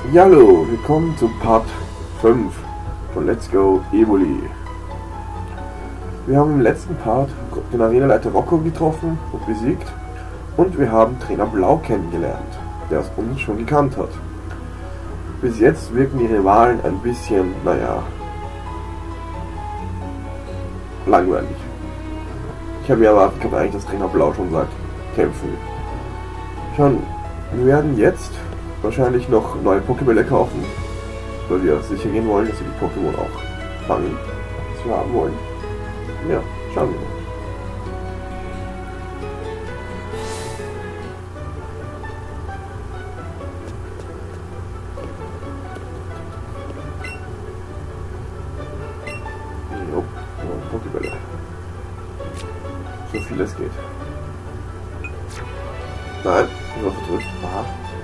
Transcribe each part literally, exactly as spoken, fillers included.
Ja, hallo, willkommen zu Part fünf von Let's Go Evoli. Wir haben im letzten Part den Arenaleiter Rocco getroffen und besiegt und wir haben Trainer Blau kennengelernt, der es uns schon gekannt hat. Bis jetzt wirken die Rivalen ein bisschen, naja, langweilig. Ich habe mir erwartet, gehabt eigentlich, dass Trainer Blau schon sagt, kämpfen. Schon, wir werden jetzt wahrscheinlich noch neue Pokébälle kaufen, weil wir sicher gehen wollen, dass wir die Pokémon auch fangen, was wir haben wollen. Ja, schauen wir mal. Jo, Pokébälle. So viel es geht. Nein, ich war verdrückt. Aha.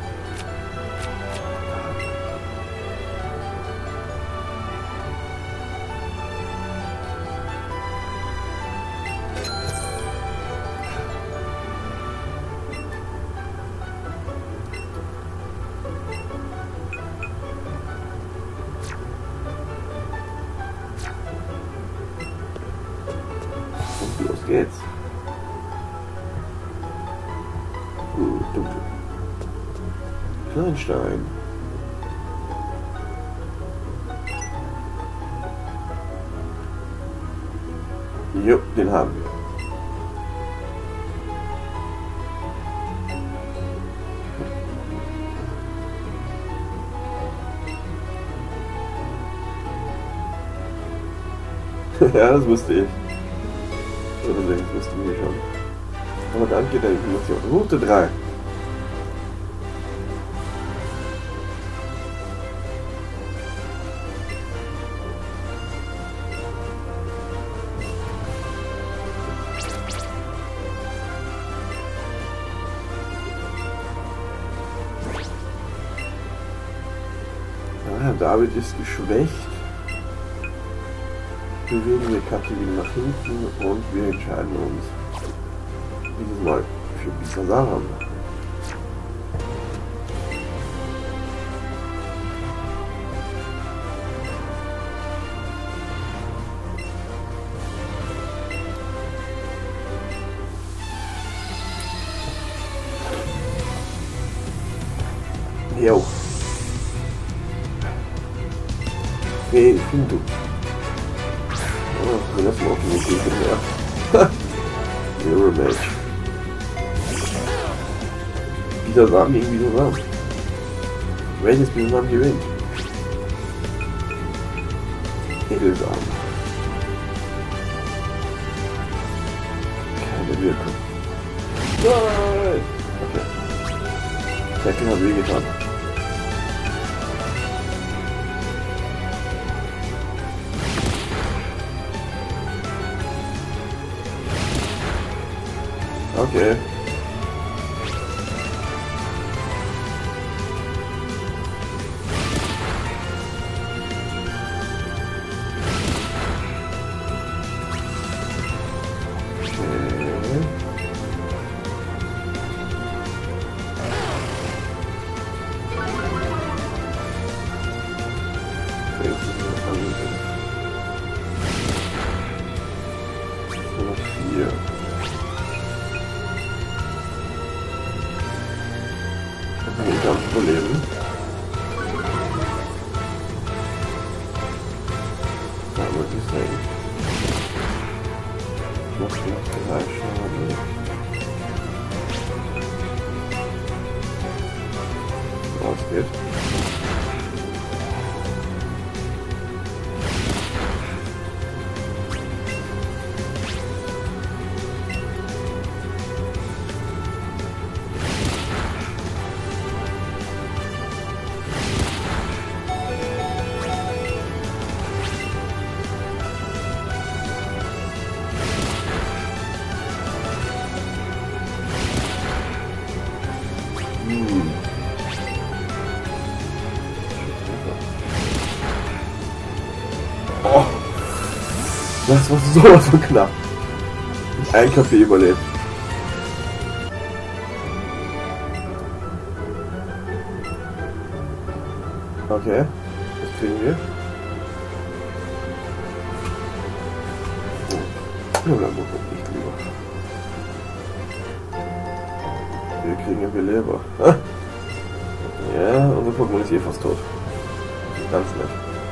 Und los geht's. Gut, dunkel. Kleinstein. Jo, den haben wir. Ja, das wusste ich. Oder das wussten wir schon. Aber danke der Information. Route drei. Ah, David ist geschwächt. Bewegen wir Karte wieder nach hinten und wir entscheiden uns dieses Mal für Bisasam. Jo. Hey, Findu. Oh, das war auch nicht gut mehr. Mirror Match. Bisasam gegen Bisasam. Welches Bisasam gewinnt? Edelsam. Keine Wirkung. Nein! Okay. Tackle hat weh getan. Okay. Vier. Den Kampf überleben. Da wird es sein. Noch nicht drei Schaden. Was geht? Oh, das war sowas von knapp. Ein Kaffee überlebt. Okay, das kriegen wir. Nur bleiben wir nicht lieber. Wir kriegen ja Beleber. Ja, unser Pokémon ist eh fast tot. Ganz nett.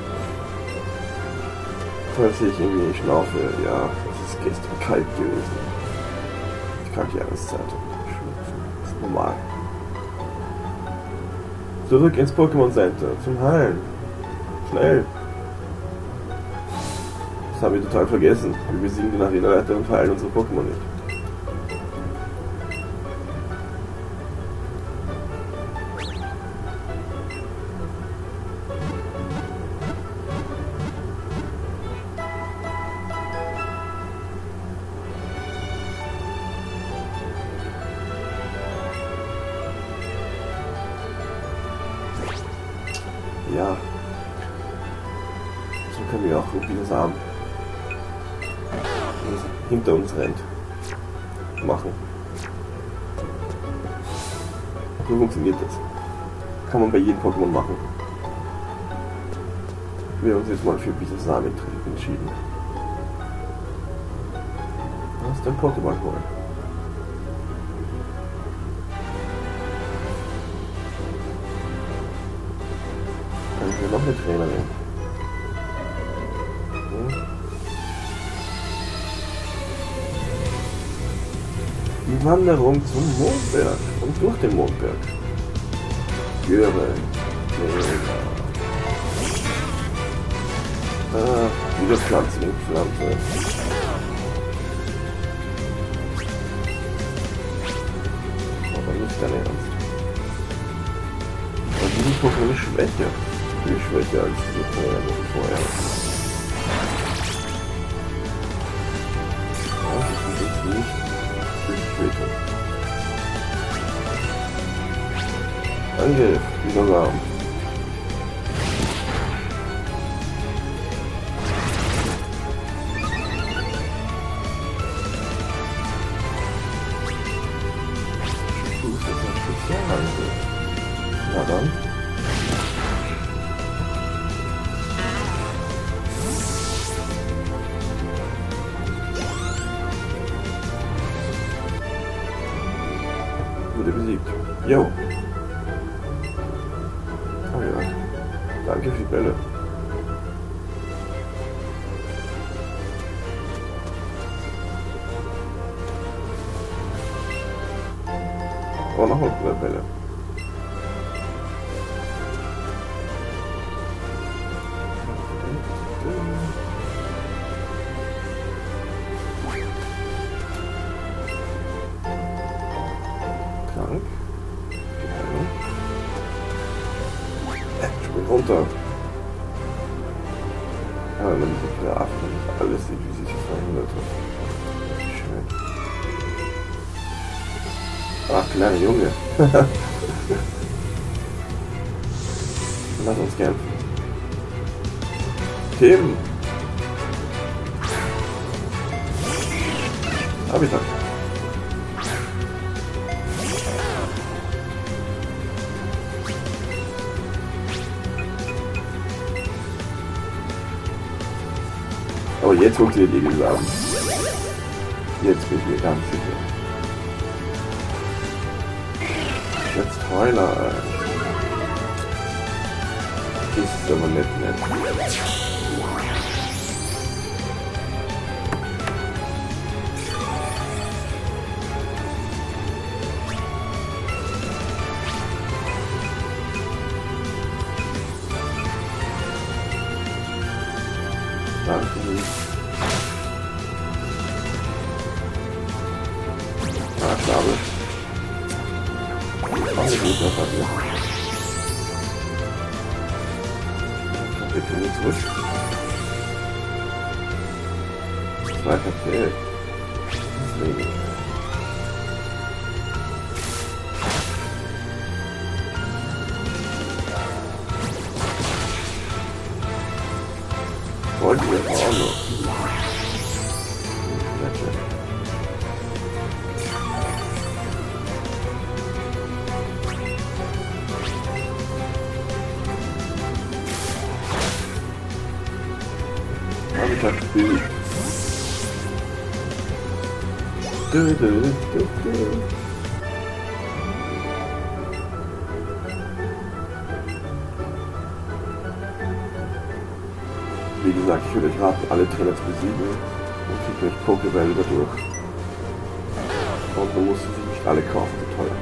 Falls ich irgendwie schnaufe, ja, es ist gestern kalt gewesen. Die kalte Jahreszeit. Das ist normal. Zurück ins Pokémon Center zum Heilen. Schnell. Das haben wir total vergessen. Wir besiegen den Arenaleiter und heilen unsere Pokémon nicht. Ja. So können wir auch Rubinos Arm, das hinter uns rennt, machen. So funktioniert das. Kann man bei jedem Pokémon machen. Wir haben uns jetzt mal für Bisasam entschieden. Was ist dein Pokéball holen? Noch eine Trainerin. Hm. Die Wanderung zum Mondberg und durch den Mondberg. Göre. Ah, wieder Pflanzenpflanze. Aber nicht dein Ernst. Aber dieses Pokémon ist schwächer. Viel schwächer als diese Trainerin vorher. Ja, das ist jetzt nicht Tötung. Angriff, Bisasam. Du bist jetzt ein Spezialangriff. Na dann. Wurde besiegt. Jo. Oh ja. Danke für die Bälle. Oh, noch mal Bälle. Spring runter. Ja, wenn man diese Grafen nicht alles sieht, wie sich das verhindert hat. Das ist schön. Ach, kleiner Junge. Lass uns kämpfen. Tim! Habitat. Aber jetzt funktioniert die Gesamen. Jetzt bin ich mir ganz sicher. Jetzt Heuler. Das ist aber nett, nett. Danke. Ah, Schnabel. Auch eine gute Attacke. Wir können jetzt zurück. Zwei K P. Deswegen. Wollten wir auch noch. Attack besiegt. Du, du, du, du. Wie gesagt, ich würde euch raten, alle Trainer zu besiegen und kriegt euch Pokéball wieder durch. Und man muss sie sich nicht alle kaufen, so teuer.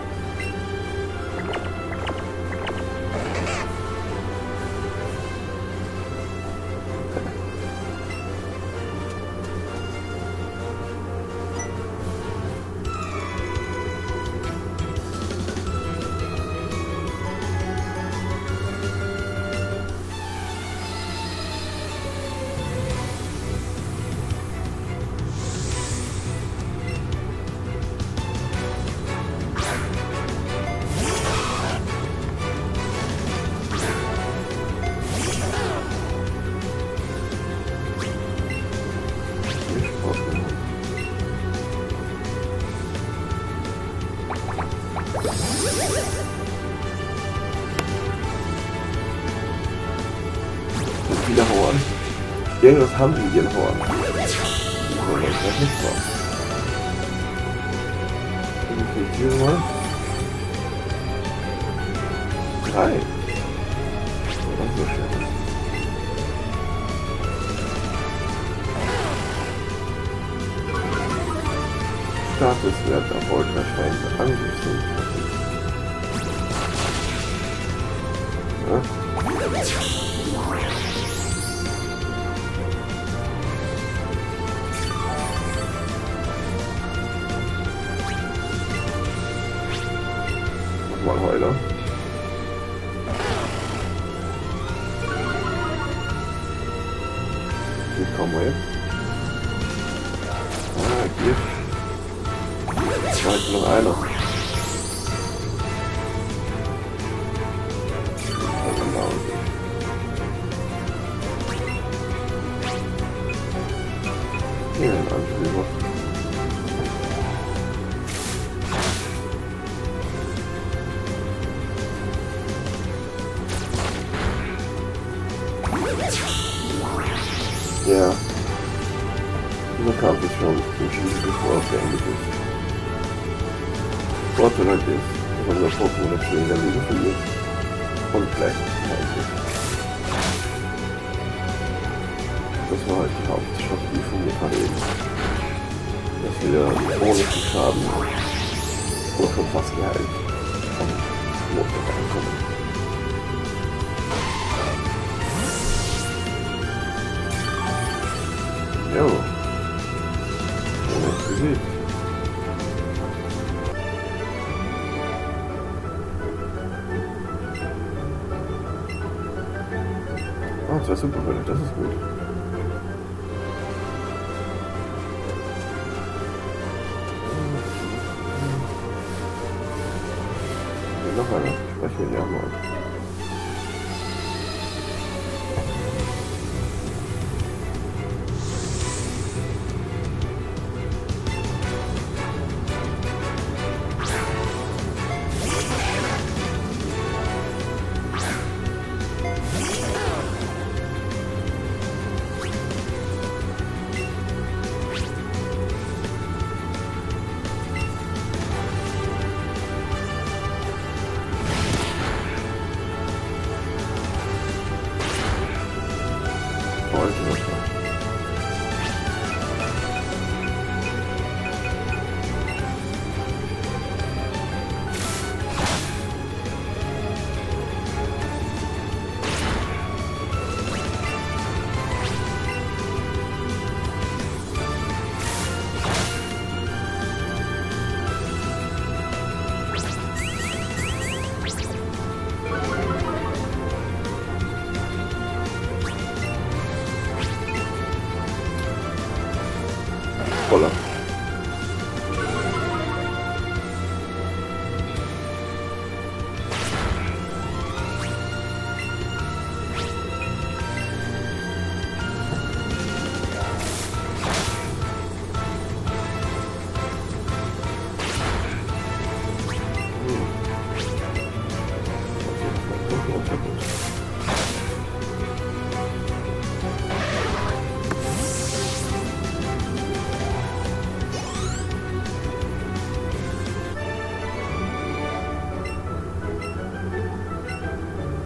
Wieder Horn. Irgendwas haben sie ihren Horn. Aber das ist nicht wahr. Dann krieg ich hier mal. Drei. Das ist so schön. Statuswert erfolgreich steigende Angriffsfähigkeit. Ja. Mal Heuler. Hier kommen wir jetzt. Ah, Gift. Vielleicht noch einer. Hier ein Anführer. Ja, dieser Kampf ist schon entschieden, bevor er beendet ist. Vorteil halt ist, dass unser Pokémon das Spiel in der Liga verliert und gleichzeitig heilt wird. Das war halt die Hauptstrategie von mir gerade eben. Dass wir ohne viel Schaden oder schon fast geheilt vom Motor ankommen. Jo. Und besiegt. Oh, zwei Superwelle, das ist gut. Hier noch einer. Sprechen wir ja mal.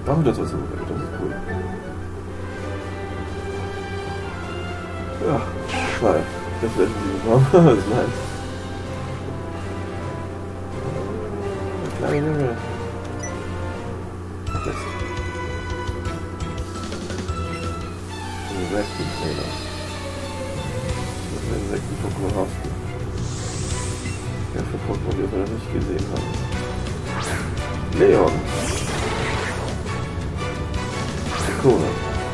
Ach, das ist so, das ist cool. Ja, zwei. Das wird die Form. Das ist nice. Kleine Junge. Jetzt. Insekten-Trainer. Das ist ein Insekten-Pokémon haften. Ja, für Pokémon, die wir noch nicht gesehen haben. Leon. Sakura.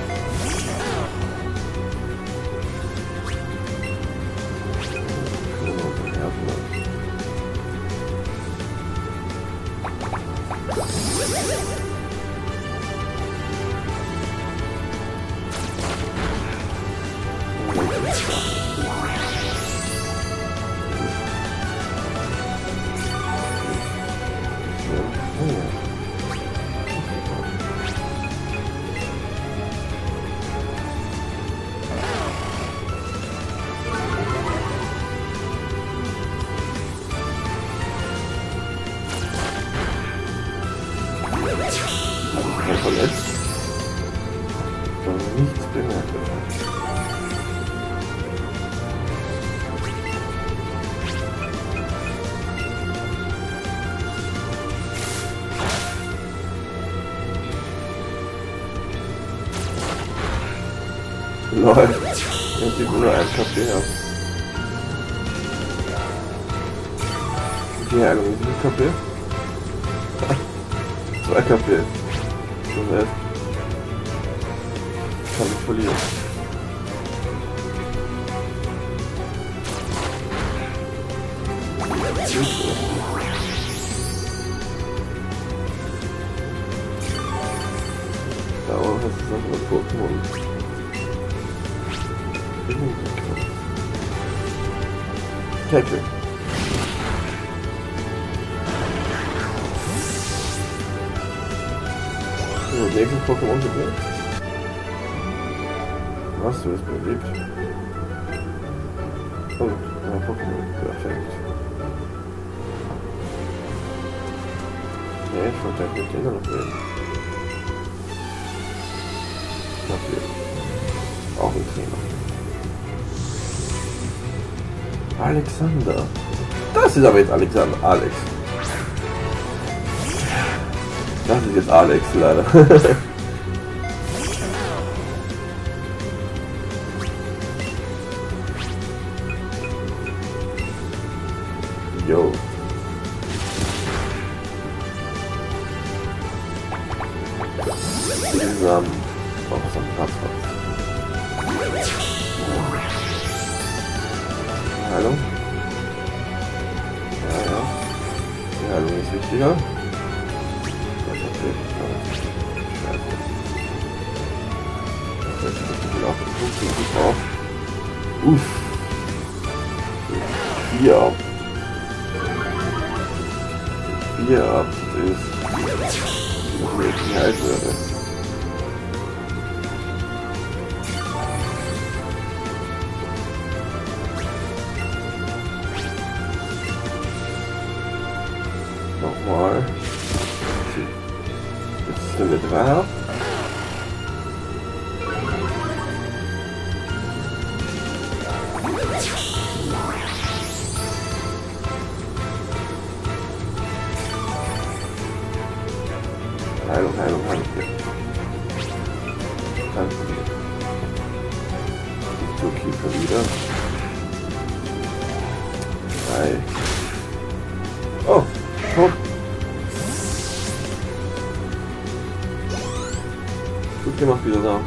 Verletzt. Soll nichts bemerkt werden. Läuft. Jetzt sieht nur ein K P her. Die Heilung ist nicht K P. zwei K P. So nett. Kann ich verlieren. Dauer hast du noch mal Pokémon. Tackle. So, nächstes Pokémon bitte. Was, du bist besiegt? Oh, ein Pokémon. Perfekt. Ja, ich wollte halt mit denen noch reden. Natürlich. Auch ein Trainer. Alexander. Das ist aber jetzt Alexander. Alex. Das ist jetzt Alex, leider. Jo. Zusammen. Auch so ein Platz. Hallo? Ja, ja. Die Heilung ist wichtiger. Uff. Vier ab. Vier ab ist. Wie ich heiß würde. Nochmal. Jetzt sind wir drei ab. Heilung, Heilung, Heilung. Danke. Die Tourkeeper wieder. Drei. Oh, top. Gut gemacht wieder da.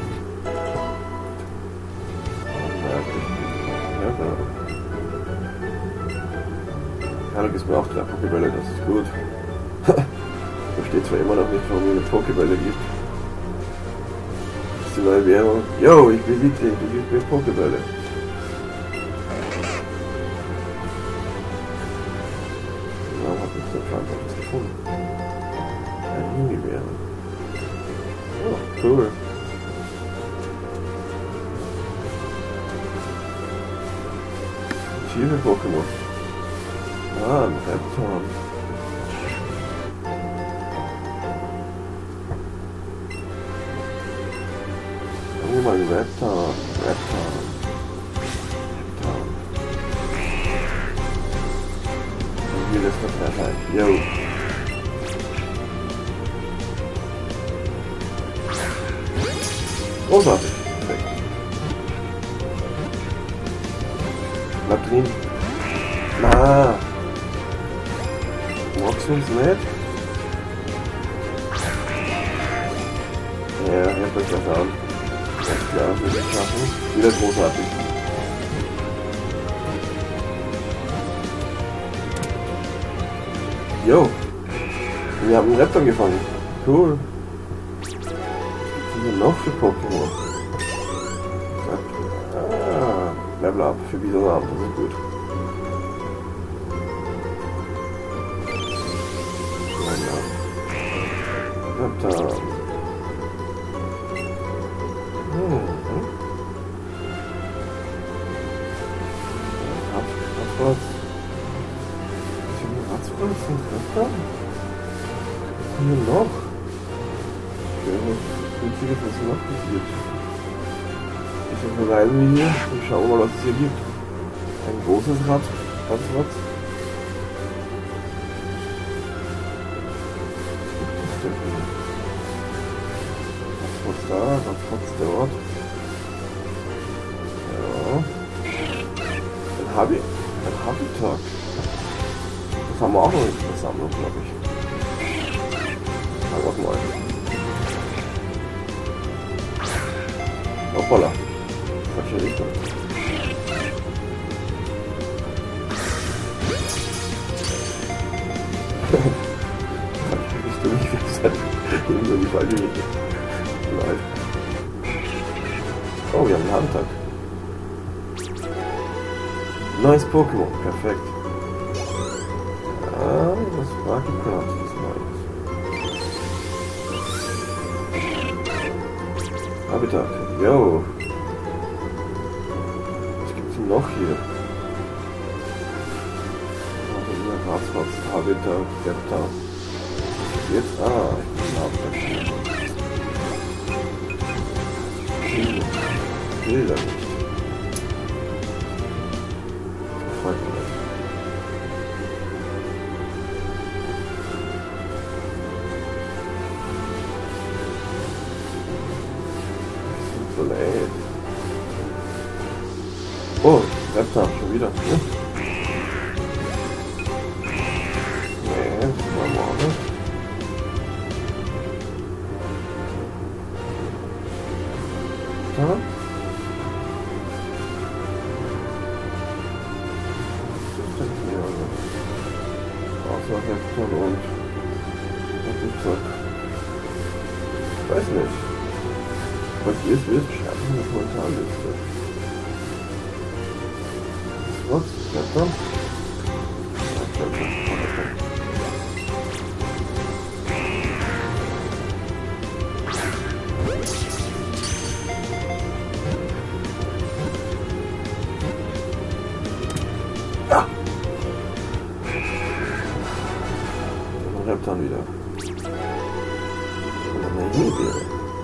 Heilung ist mir auch drei Pokébälle, das ist gut. Ich verstehe zwar immer noch nicht, warum es eine Pokébälle gibt. Das ist die neue Währung. Yo, ich besiege den, du gibst mir Pokébälle. Warum habe ich den Verantwortung gefunden? Ein Himbeeren. Oh, cool. Viele Pokémon. Ah, ein Repton. Reptar, Reptar. Reptar. Wie will das noch sein? Yo. Großartig. Perfekt. Bleib drin. Na. Magst du uns nicht? Ja, ich hab das erfahren. Ganz klar, das wird es schaffen. Wieder großartig. Jo. Wir haben einen Raptor gefangen. Cool. Was sind noch für Pokémon? Ah, Level Up für Bisonabend, das ist gut. Raptor. Hm. Ratzfratz. Ratzfratz und Raptor? Was ist denn noch? Okay, was Günstiges ist noch passiert. Ich verweilen wir hier und schauen mal, was es hier gibt. Ein großes Rad. Ratzfratz. Was da, was hat's dort? Ja. Ein Habi, ein Habitat. Das haben wir auch noch nicht in der Sammlung, glaube ich. Schauen wir mal. Hoppala. Falsche Richtung. Falsche Richtung, ich weiß nicht. Irgendwo die falsche Richtung. Oh, wir haben einen Handtag. Neues Pokémon, perfekt. Ah, das war geplant, das Neues. Habitat, yo. Was gibt's denn noch hier? Also hier Ratzfatz, Habitat, Reptar. Was ist jetzt? Ah, ich bin im Habitat. Ich will das nicht. Das freut mich nicht. Das ist so leid. Oh, Reptar, schon wieder. Hm? Nee, das war morgen. Ja. Außer Reptar und Reptar. Ich weiß nicht. Was hier ist, wird schreiben in der Kommentarliste. Was? Reptar? Ja! Reptar wieder. Oder eine Himbeere.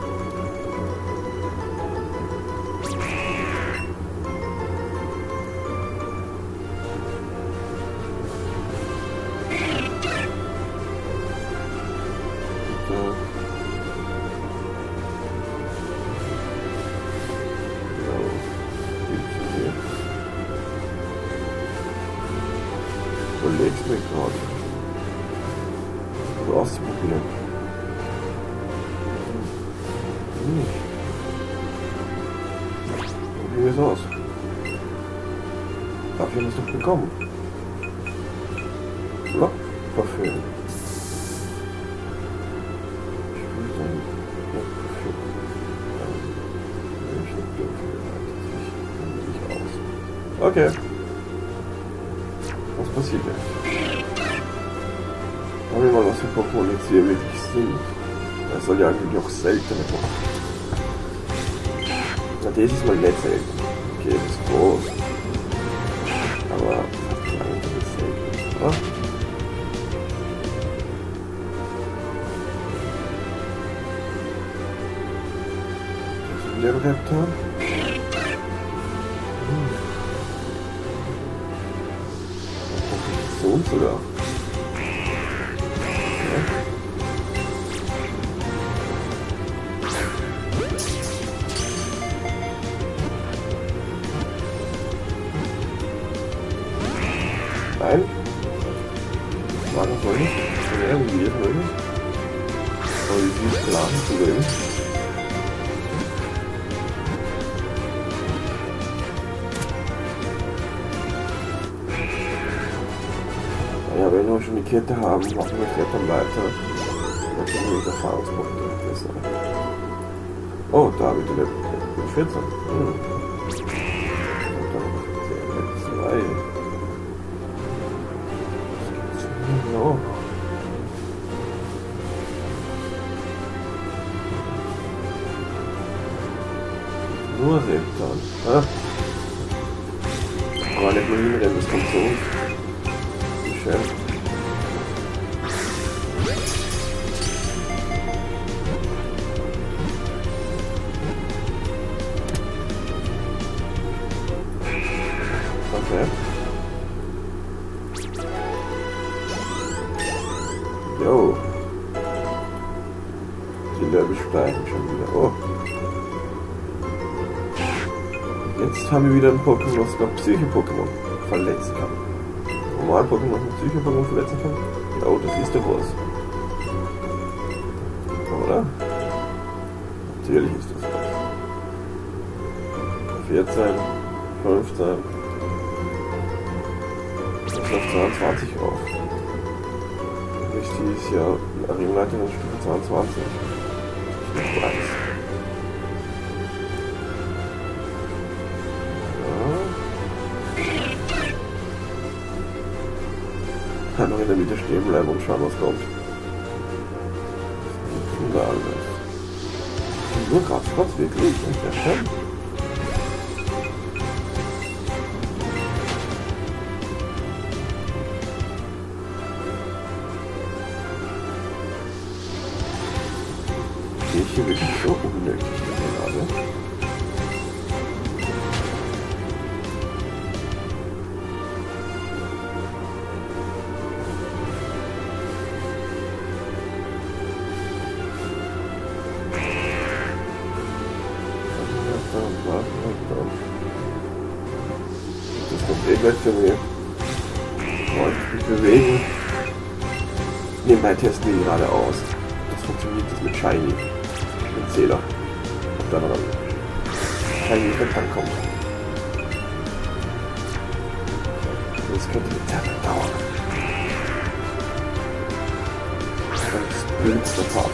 Überlegst mir gerade. So auszuprobieren. Nicht. Probieren wir es aus. Dafür haben wir es doch bekommen. Blockparfüm. Ich will sein Blockparfüm. Ich nicht dürfen. Das sieht aus. Okay. Was passiert jetzt? Schauen wir mal, was für Pokémon jetzt hier wirklich sind. Das soll ja eigentlich auch seltene Pokémon. Na, das ist mal nicht selten. Okay, das ist groß. Aber das ist eigentlich nicht selten, oder? Das ist Leberaptor. So und sogar. Nein. War das wohl nicht? Ja, irgendwie ist möglich. Aber wie ist klar zu gewinnen? Ja, wenn wir schon die Kette haben, machen wir klettern weiter. Dann kriegen wir uns Erfahrungspunkte. Besser. Oh, da habe ich die vierzehn. Hm. Und dann zwei. No. Nur Septan. Ah. Aber nicht nur hinrennen, das kommt zu uns. Wie schön. Okay. Jo. Die Level steigen schon wieder. Oh. Jetzt haben wir wieder ein Pokémon, was noch Psycho-Pokémon verletzen kann. Normal Pokémon noch Psycho-Pokémon verletzen kann? Ja, oh, das ist doch was. Oder? Natürlich ist das was. vierzehn, fünfzehn. Das ist auf zweiundzwanzig rauf. Richtig ist ja Arenaleiterin Stufe zweiundzwanzig. Ich weiß. Kann noch in der Mitte stehen bleiben und schauen, was kommt. Was ist denn da alles? Nur Kraftspatz, wirklich? Ja, schon. Sehe ich hier wirklich so unnötig gerade? Das kommt eh gleich für mich. Wollte ich mich bewegen. Nebenbei testen wir gerade aus. Das funktioniert das mit Shiny. Mit Zähler. Und dann dann Shiny wenn dann kommt. Das könnte eine Zeit lang dauern. Das blitzt der Part.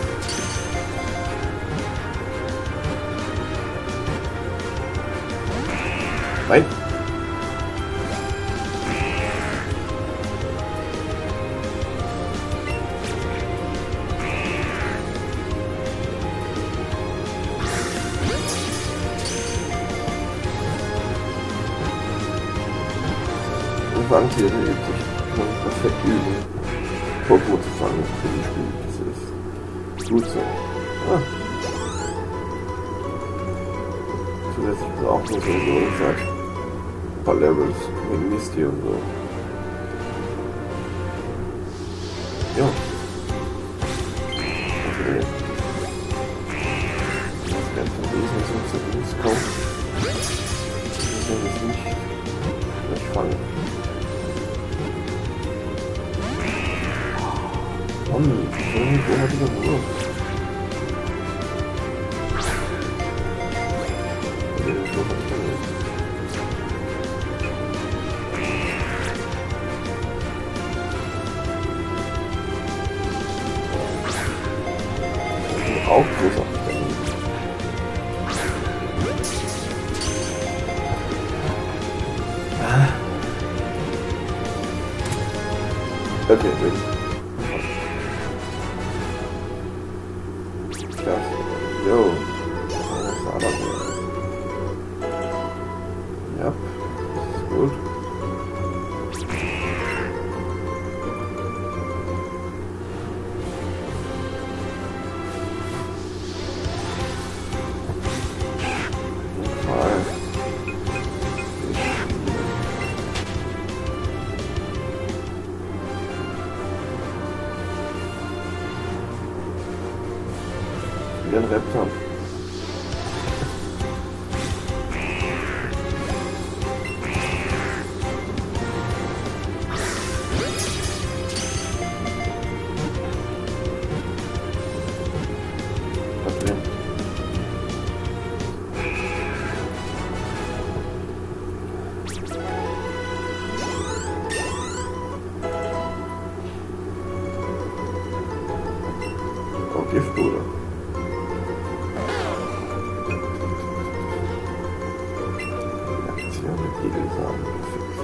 Nein. Wir fangen hier üblich. Man muss perfekt üben, Pokémon zu fangen in dem Spiel. Das ist gut so. Ah. Zusätzlich ist auch nur so gesagt. Ein paar Levels mit Misty und so. Ja. Okay. Das wäre ein Wesen, so zu uns kommt. Das soll das nicht gleich fangen. Mann, so ein großartiger Wurf. Auch großartig. Okay, wait. Das, jo. Das ist aber gut. Ja, das ist gut. Wie ein Reptan. Giftbude. Aktion mit Egelsamen gefixt.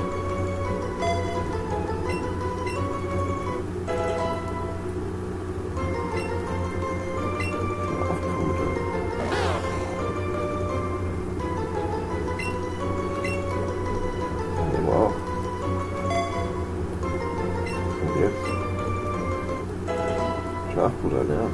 Schlafpude. Nehmen wir auch. Und jetzt? Schlafpuder, ja.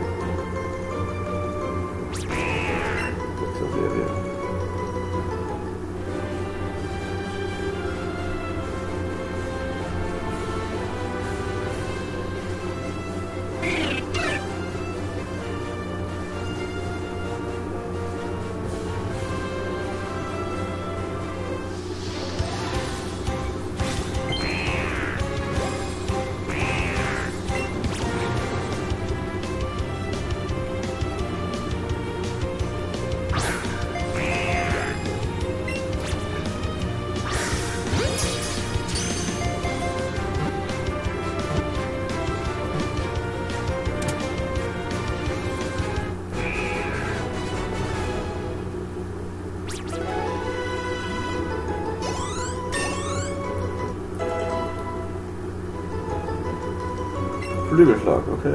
Flügelschlag, okay.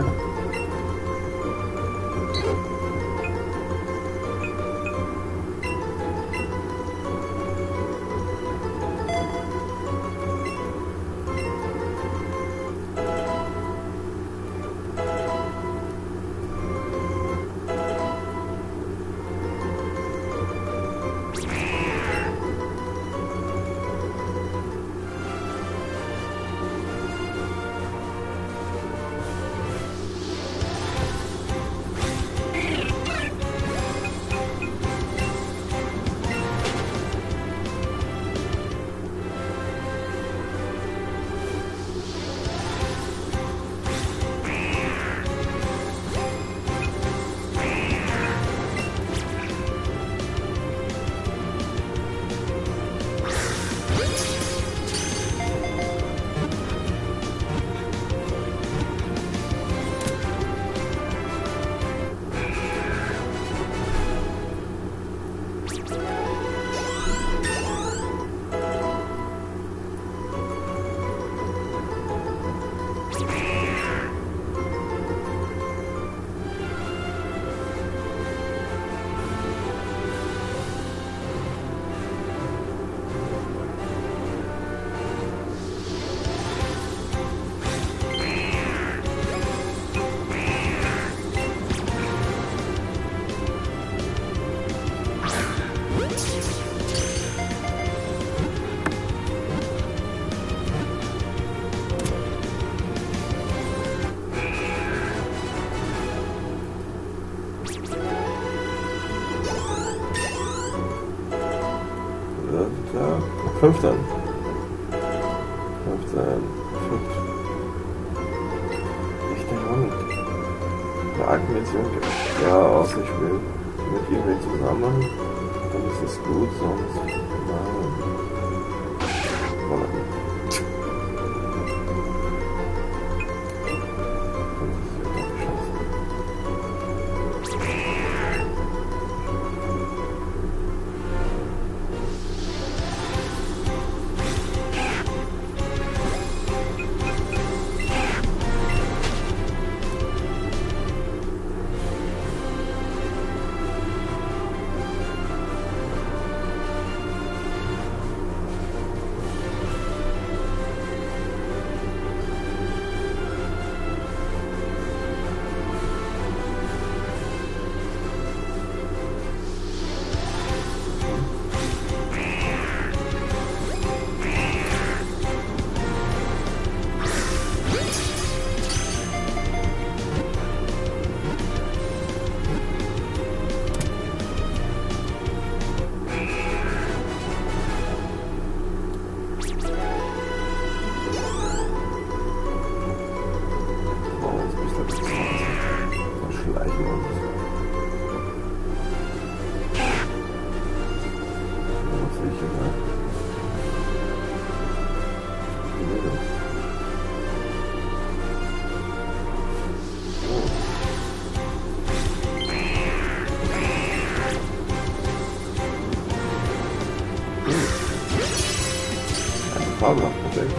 fünfzehn. fünfzehn. Echter Hund. Eine Argumentation gibt. Ja, außer ich will mit ihm nicht zusammen. Dann ist es gut, sonst. Nein. Voilà. schleichen uns. Was sehe ich hier da? Fabelhaft, perfekt.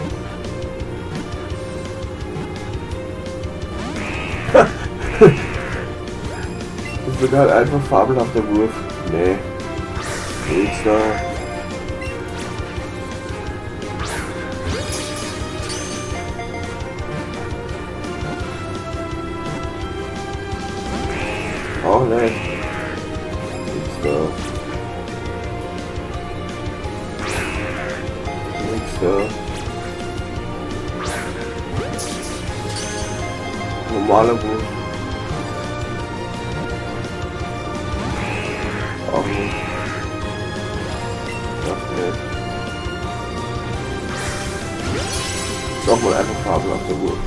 Das ist sogar einfach fabelhafter Wurf. Nee. Nichts da. Auch nicht. Nichts da. Nichts da. Normaler Wurf. Auch nicht. Ach nicht. Nochmal einfach fabelhafter Wurf.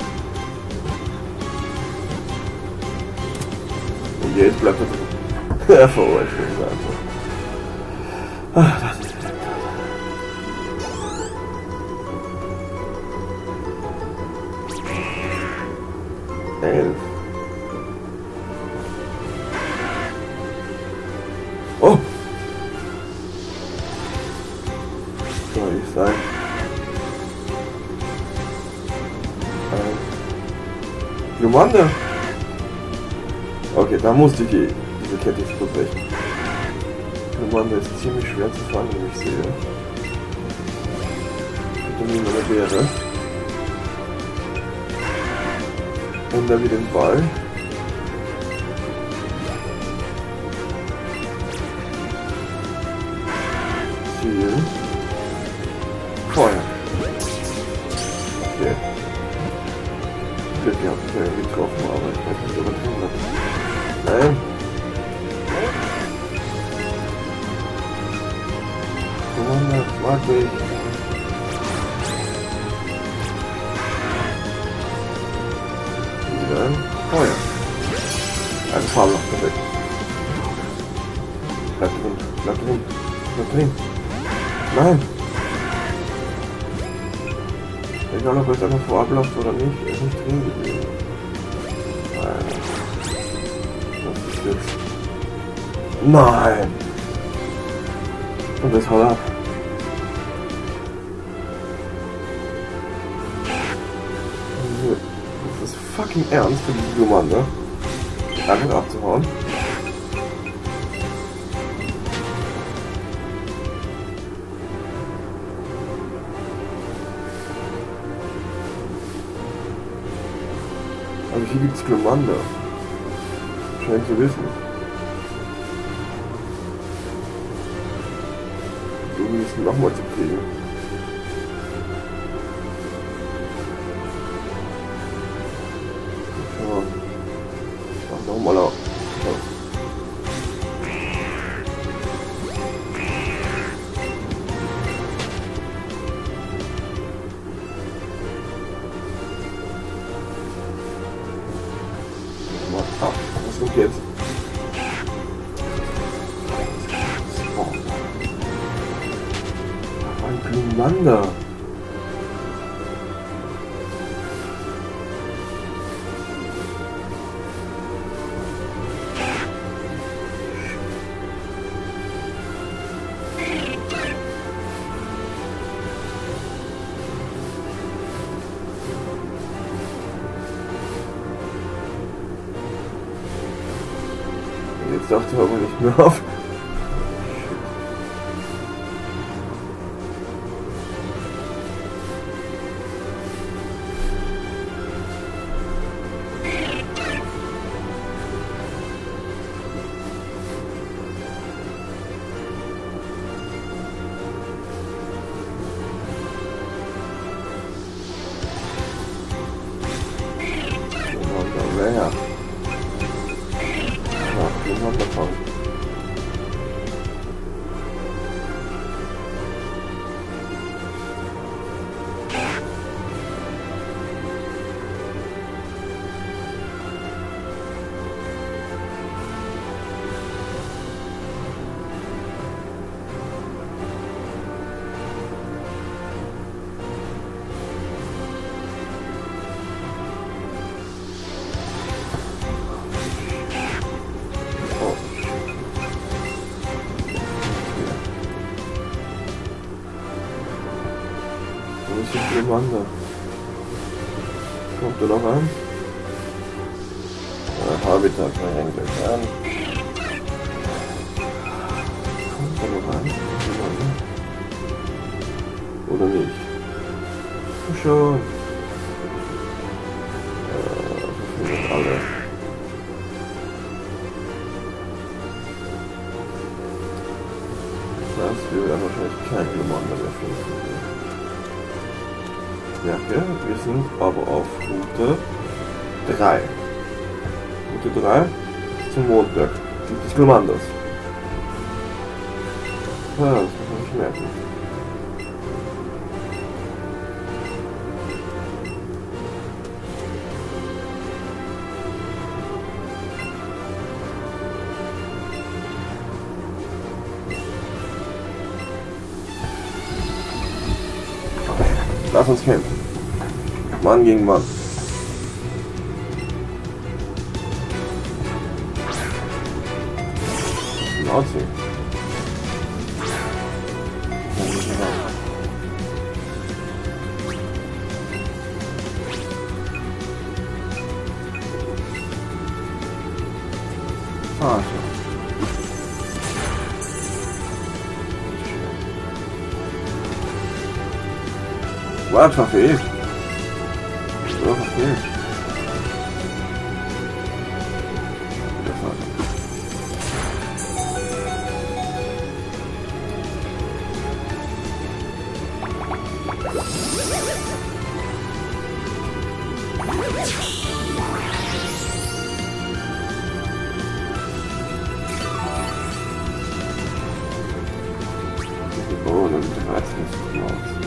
Und jetzt bleibt er drin. Er verarscht uns einfach. Ach, das ist elf. Oh! Soll ich sein? Ein Glumanda! Okay, da musste ich die, diese Kette jetzt verbrechen. Glumanda ist ziemlich schwer zu fangen, wie ich sehe. Vitamin oder Beere. Und dann wieder den Ball. Ziel. Feuer. Okay. Glück gehabt, ich habe ihn getroffen, aber ich weiß nicht, ob er drin hat. Nein. Commander, mag mich. Wieder ein Feuer. Eine Farbe noch perfekt. Bleib drin, bleib drin, bleib drin. Nein! Egal ob er jetzt einfach vorabläuft oder nicht, er ist nicht drin gewesen. Nein. Was ist jetzt? Nein! Und das haut ab. Das ist fucking ernst für diesen Glumanda. Einfach abzuhauen. Also hier gibt es Glumanda. Scheint zu wissen. So wie es nochmal zu kriegen. Ja. Mach nochmal auf. Ja. Ah, was kommt jetzt? Oh. Ein Glumanda. Jetzt taucht er aber nicht mehr auf. Rare. Ach, den haben wir fangen. Glumanda. Kommt da noch rein? Ja, Habitat, mein Engel. An. Kommt da noch rein? Oder nicht? Schon. Äh, das sind alle. Das heißt, wir werden wahrscheinlich kein Glumanda mehr finden. Merke, wir sind aber auf Route drei. Route drei zum Mondberg. Gibt es Glumandas? Ja, das muss man nicht merken. Lass uns kämpfen. Mann gegen Mann. Nazi. Ah, wow, verfehlt. So, verfehlt. Oh, dann reizt mich das aus.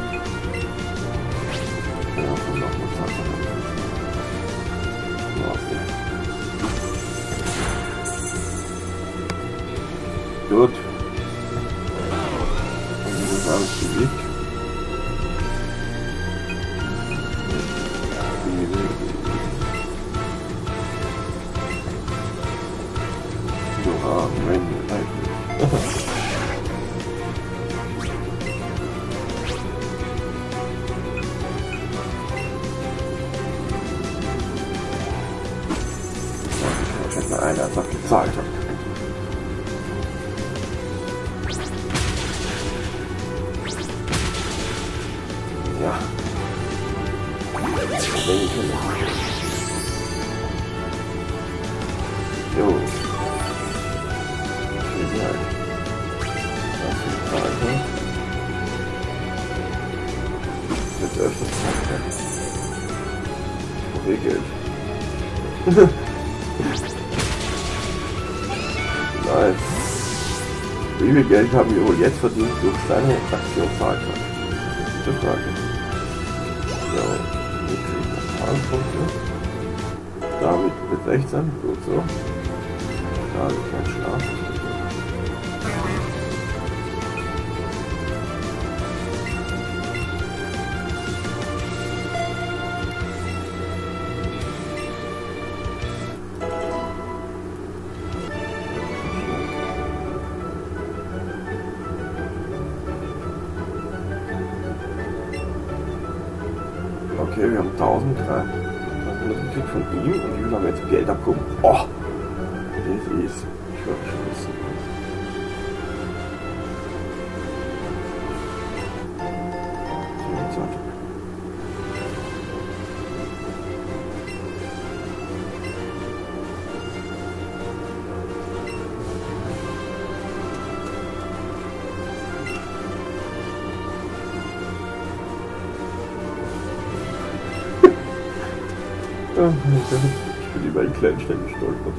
Gut. Und das ist alles besiegt. Ja, wenn eigentlich. Ich hätte einer einfach gezahlt hat. Ja. Jo. Vielen Dank. Das ist weiter. Jetzt öfters Zeit. Regelt. Nice. Wie viel Geld haben wir wohl jetzt verdient durch seine Aktion Zahltag? Gute Frage. So, hier kriege ich noch Zahlenpunkte. David mit sechzehn, gut so. David kein Schlaf. Okay, wir haben tausenddreihundert gekriegt von ihm und wie viel haben wir jetzt Geld abgehoben? Oh! Das ist schon scheiße. Ich bin über einen kleinen Stein gestolpert.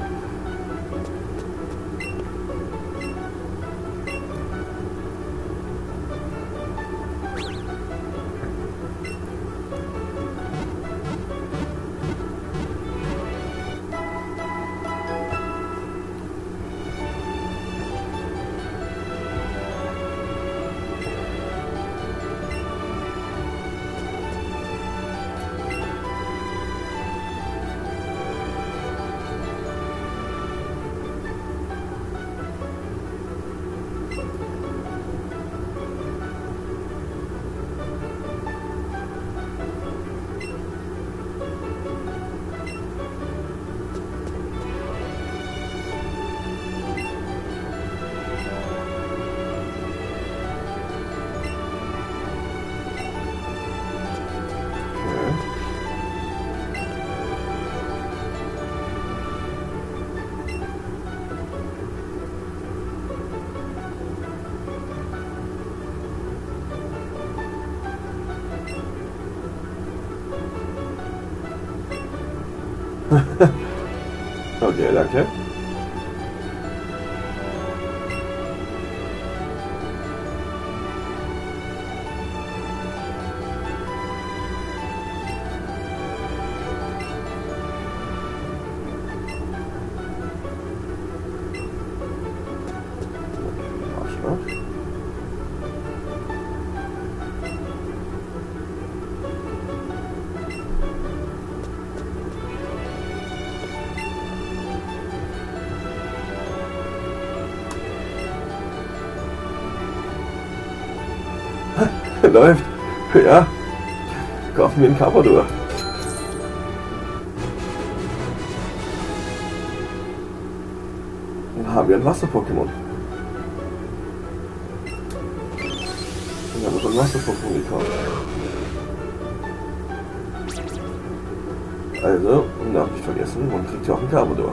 Okay, danke. Läuft. Ja. Kaufen wir einen Carpador. Dann haben wir ein Wasser-Pokémon. Wir haben uns ein Wasser-Pokémon gekauft. Also, man darf nicht vergessen, man kriegt ja auch einen Carpador.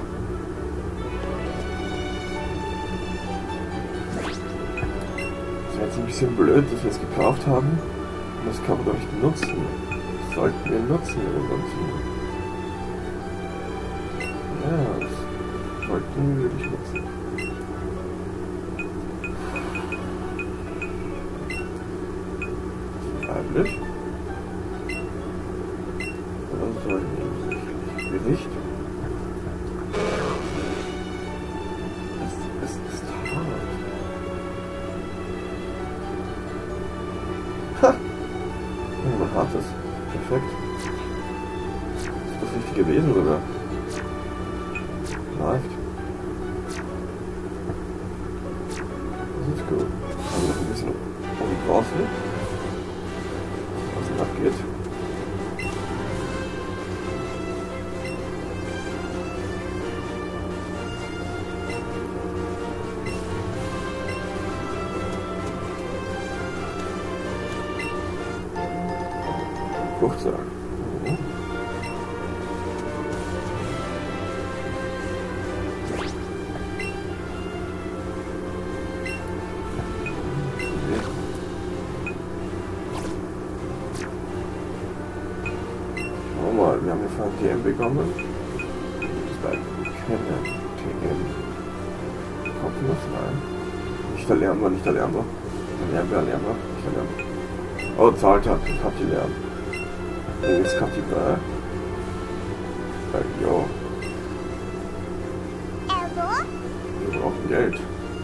Das wäre jetzt ein bisschen blöd, dass wir es gekauft haben und das Carpador nicht benutzen. Das sollten wir nutzen, ansonsten. Ja, das sollten wir wirklich nutzen. Weiblich. Oder sollten wir Gericht? Es, es ist hart. Ha! Ja, man hat es. Perfekt. Ist das richtige Wesen sogar? Läuft. Das ist gut. Also noch ein bisschen oben draußen. Was abgeht. Fruchtsack. Mhm. Schau mal, wir haben hier vorhin T M bekommen. Das bleibt keine T M. Kommt was rein? Nicht der Lernbar, nicht der Lernbar. Der Lernbar, Lernbar, nicht der Lernbar. Oh, zahlt hat, hat die Lernbar. Jetzt kommt die Bar. Jo. Wir brauchen Geld.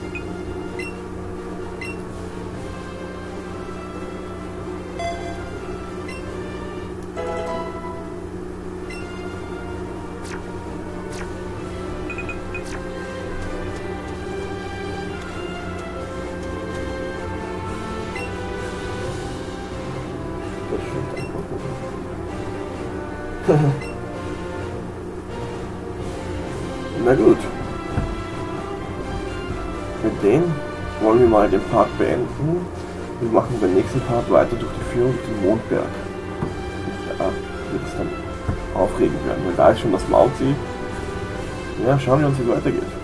Das stimmt einfach. Na gut. Mit denen wollen wir mal den Part beenden. Wir machen beim nächsten Part weiter durch die Führung durch den Mondberg. Und da wird es dann aufregend werden, weil da ist schon das Mauzi. Ja, schauen wir uns, wie es weitergeht.